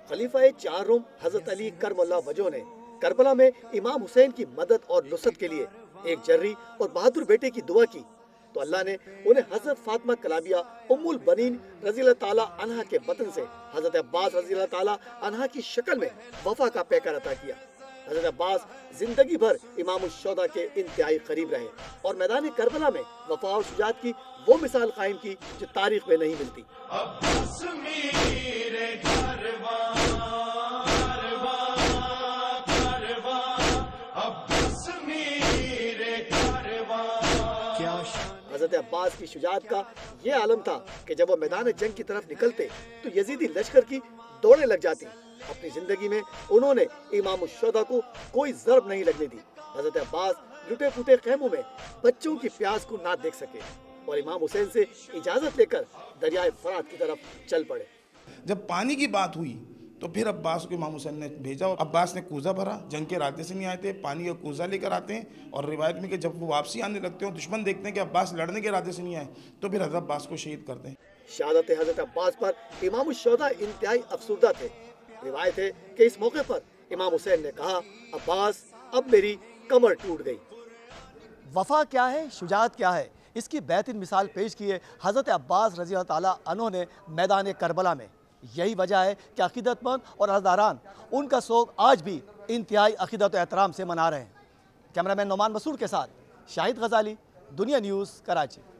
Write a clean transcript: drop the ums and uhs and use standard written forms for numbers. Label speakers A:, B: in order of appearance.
A: خلیفہ چہارم حضرت علی کرم اللہ وجہ نے کربلا میں امام حسین کی مدد اور نصرت کے لیے ایک جری اور بہادر بیٹے کی دعا کی تو اللہ نے انہیں حضرت فاطمہ کلابیہ ام البنین رضی اللہ تعالیٰ عنہ کے بطن سے حضرت عباس رضی اللہ تعالیٰ عنہ کی شکل میں وفا کا پیکر عطا کیا۔ حضرت عباس زندگی بھر امام الشہداء کے انتہائی قریب رہے اور میدان کربلا میں وفا اور شجاعت کی وہ مثال قائم کی جو تاریخ میں نہیں ملتی۔ حضرت عباس کی شجاعت کا یہ عالم تھا کہ جب وہ میدان جنگ کی طرف نکلتے تو یزیدی لشکر کی دوڑیں لگ جاتی۔ اپنی زندگی میں انہوں نے امام الشہداء کو کوئی ضرب نہیں لگنے دی۔ حضرت عباس لٹے پھوٹے خیموں میں بچوں کی پیاس کو نہ دیکھ سکے اور امام حسین سے اجازت لے کر دریائے فرات کی طرف چل پڑے۔
B: جب پانی کی بات ہوئی تو پھر عباس کو امام حسین نے بھیجا۔ عباس نے کوزہ بھرا، جنگ کے ارادے سے نہیں آئے تھے، پانی کا کوزہ لے کر آتے ہیں، اور روایت میں کہ جب وہ واپسی آنے لگتے ہیں دشمن دیکھتے ہیں کہ عباس لڑنے کے ارادے سے نہیں آئے تو پھر حضرت عباس کو شہید کرتے ہیں۔
A: شہادت حضرت عباس پر امام الشہداء انتہائی افسردہ تھے۔ روایت ہے کہ اس موقع پر امام حسین نے کہا، عباس اب میری کمر ٹوٹ گئی۔ وفا کیا ہے، شجاعت کیا ہے، اس کی بہترین مثال پیش کی ہے حضرت عباس رضی اللہ تعالیٰ عنہ نے میدان کربلا میں۔ یہی وجہ ہے کہ عقیدت مند اور عزاداران ان کا سوگ آج بھی انتہائی عقیدت و احترام سے منا رہے ہیں۔ کیمرہ مین نعمان مسعود کے ساتھ شاہد غزالی، دنیا نیوز، کراچی۔